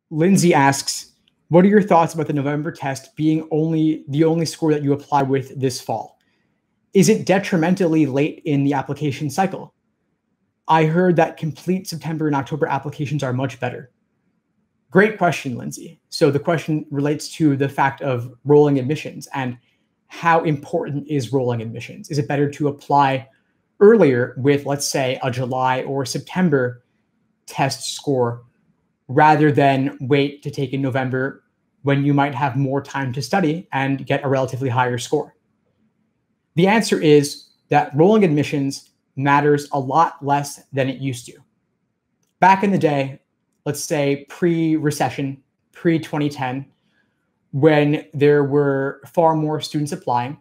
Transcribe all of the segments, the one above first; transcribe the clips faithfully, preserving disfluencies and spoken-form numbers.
Lindsay asks, what are your thoughts about the November test being only the only score that you apply with this fall? Is it detrimentally late in the application cycle? I heard that complete September and October applications are much better. Great question, Lindsay. So the question relates to the fact of rolling admissions and how important is rolling admissions? Is it better to apply earlier with, let's say, a July or September test score rather than wait to take in November when you might have more time to study and get a relatively higher score? The answer is that rolling admissions matters a lot less than it used to. Back in the day, let's say pre-recession, pre twenty ten, when there were far more students applying,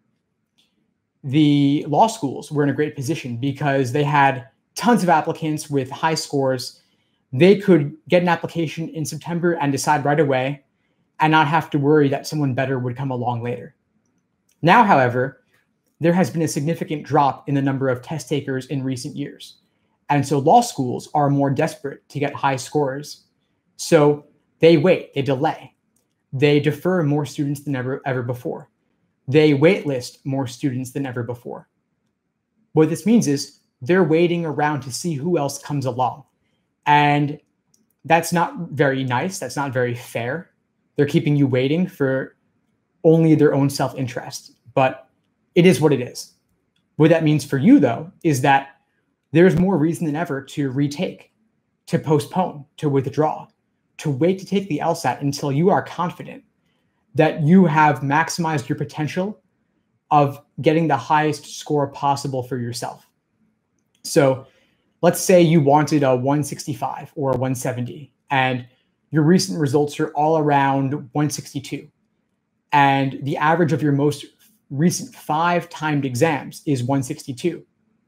the law schools were in a great position because they had tons of applicants with high scores. They could get an application in September and decide right away and not have to worry that someone better would come along later. Now, however, there has been a significant drop in the number of test takers in recent years. And so law schools are more desperate to get high scores. So they wait, they delay. They defer more students than ever, ever before. They waitlist more students than ever before. What this means is they're waiting around to see who else comes along. And that's not very nice. That's not very fair. They're keeping you waiting for only their own self-interest. But it is what it is. What that means for you, though, is that there's more reason than ever to retake, to postpone, to withdraw, to wait to take the LSAT until you are confident that you have maximized your potential of getting the highest score possible for yourself. So let's say you wanted a one sixty-five or a one seventy, and your recent results are all around one sixty-two. And the average of your most recent five timed exams is one sixty-two.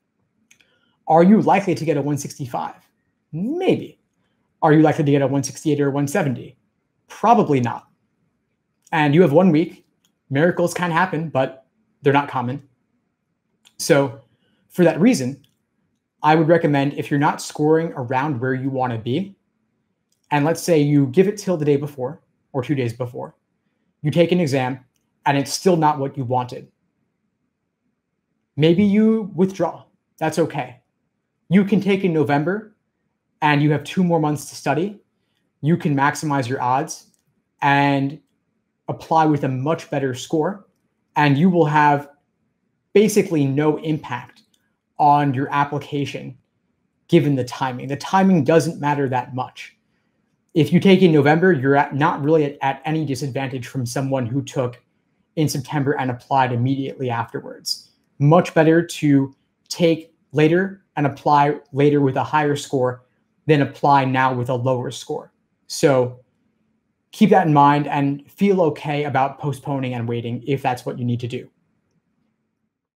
Are you likely to get a one sixty-five? Maybe. Are you likely to get a one sixty-eight or one seventy? Probably not. And you have one week. Miracles can happen, but they're not common. So for that reason, I would recommend, if you're not scoring around where you want to be, and let's say you give it till the day before or two days before, you take an exam and it's still not what you wanted, maybe you withdraw. That's okay. You can take in November and you have two more months to study. You can maximize your odds and apply with a much better score, and you will have basically no impact on your application given the timing. The timing doesn't matter that much. If you take in November, you're at, not really at, at any disadvantage from someone who took in September and applied immediately afterwards. Much better to take later and apply later with a higher score than apply now with a lower score. So keep that in mind and feel okay about postponing and waiting if that's what you need to do.